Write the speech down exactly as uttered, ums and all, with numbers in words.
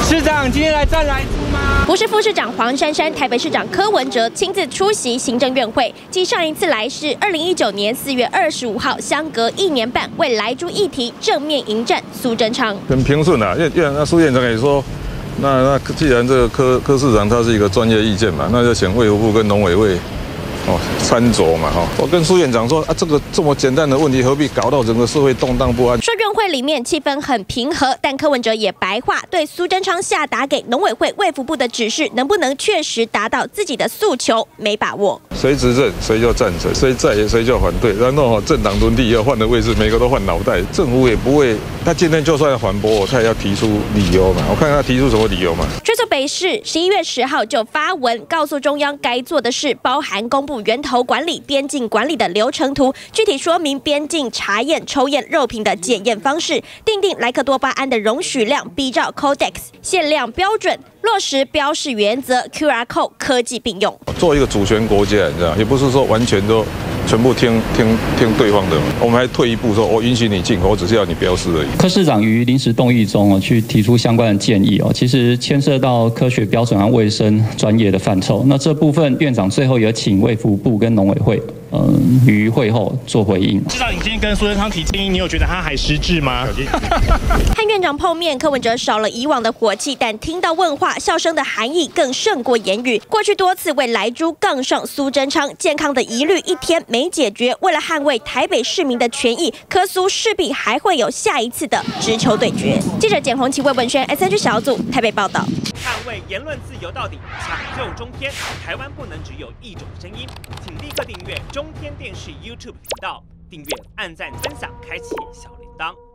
市长今天来站莱猪吗？ 不是副市长黄珊珊，台北市长柯文哲亲自出席行政院会。继上一次来是二零一九年四月二十五号，相隔一年半为莱猪议题正面迎战苏贞昌。 很平顺啊，院院那苏院长也说，那那既然这个柯柯市长他是一个专业意见嘛，那就请卫福部跟农委会。 哦，参酌嘛哈，我跟苏院长说啊，这个这么简单的问题，何必搞到整个社会动荡不安？ 说院会里面气氛很平和，但柯文哲也白话，对苏贞昌下达给农委会、卫福部的指示，能不能确实达到自己的诉求，没把握。 谁执政谁就赞成，谁在谁就反对，然后政党轮替要换的位置，每个都换脑袋，政府也不会，他今天就算要反驳，他也要提出理由嘛，我看他提出什么理由嘛。 追溯北市十一月十号就发文告诉中央该做的事，包含公布 源头管理、边境管理的流程图，具体说明边境查验、抽验肉品的检验方式，订定莱克多巴胺的容许量，比照 Codex 限量标准，落实标示原则 ，Q R code 科技并用。 做一个主权国家，你知道，也不是说完全都全部听听听对方的，我们还退一步说，我允许你进口，我只是要你标示而已。 柯市长于临时动议中哦，去提出相关的建议哦，其实牵涉到科学标准和卫生专业的范畴。那这部分院长最后也请卫福部跟农委会，嗯，于会后做回应。 市长，你今天跟苏贞昌提建议，你有觉得他还失智吗？ 和院长碰面，柯文哲少了以往的火气，但听到问话，笑声的含义更胜过言语。过去多次为莱猪杠上苏贞昌，健康的疑虑一天没解决，为了捍卫台北市民的权益，柯苏势必还会有下一次的直球对决。记者简宏琪、魏文轩 S N G 小组台北报道。 捍卫言论自由到底，抢救中天，台湾不能只有一种声音，请立刻订阅中天电视 YouTube 频道，订阅、按赞、分享，开启小铃铛。